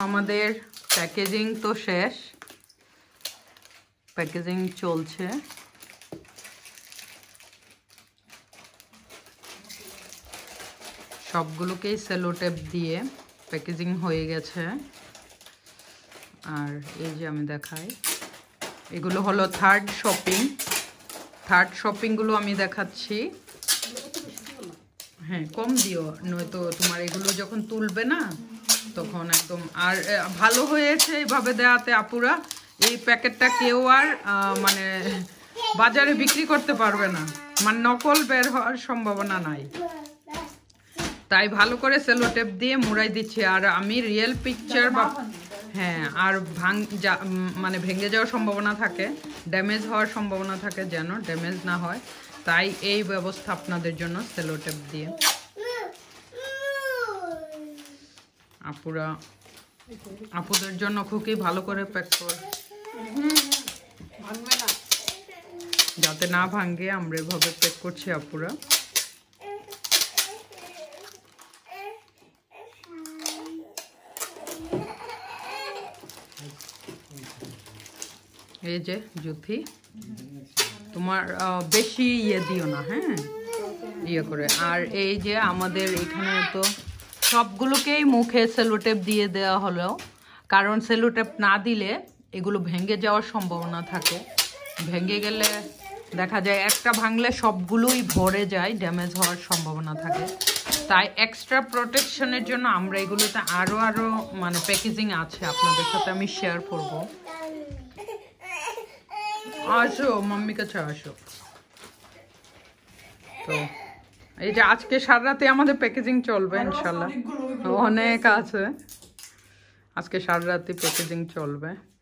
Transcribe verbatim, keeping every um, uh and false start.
আমাদের প্যাকেজিং তো শেষ, প্যাকেজিং চলছে। সবগুলোকেই সেলো টেপ দিয়ে প্যাকেজিং হয়ে গেছে। আর এই যে আমি দেখাই, এগুলো হলো থার্ড শপিং। থার্ড শপিংগুলো আমি দেখাচ্ছি। হ্যাঁ, কম দিও, নয়তো তোমার এগুলো যখন তুলবে না তখন একদম। আর ভালো হয়েছে এইভাবে দেওয়াতে আপুরা, এই প্যাকেটটা কেউ আর মানে বাজারে বিক্রি করতে পারবে না, মানে নকল বের হওয়ার সম্ভাবনা নাই। তাই ভালো করে সেলো টেপ দিয়ে মুড়াই দিচ্ছি। আর আমি রিয়েল পিকচার বা হ্যাঁ, আর ভাঙ যা মানে ভেঙে যাওয়ার সম্ভাবনা থাকে, ড্যামেজ হওয়ার সম্ভাবনা থাকে, যেন ড্যামেজ না হয়, তাই এই ব্যবস্থা আপনাদের জন্য সেলো টেপ দিয়ে। আপুরা আপুদের জন্য খুবই ভালো করে প্যাক কর, যাতে না ভাঙে, আমরা এভাবে প্যাক করছি আপুরা। এই যে জুথি, তোমার বেশি ইয়ে দিও না, হ্যাঁ, ইয়ে করে। আর এই যে আমাদের এখানে তো সবগুলোকেই মুখে সেলোটেপ দিয়ে দেওয়া হলো, কারণ সেলোটেপ না দিলে এগুলো ভেঙে যাওয়ার সম্ভাবনা থাকে। ভেঙে গেলে দেখা যায় একটা ভাঙলে সবগুলোই ভরে যায়, ড্যামেজ হওয়ার সম্ভাবনা থাকে। তাই এক্সট্রা প্রোটেকশনের জন্য আমরা এগুলোতে আরও আরও মানে প্যাকেজিং আছে, আপনাদের সাথে আমি শেয়ার করবো। আসো মাম্মি কাছে আসো। তো এই যে আজকে সারা রাতে আমাদের প্যাকেজিং চলবে ইনশাল্লাহ, অনেক আছে, আজকে সারা রাতে প্যাকেজিং চলবে।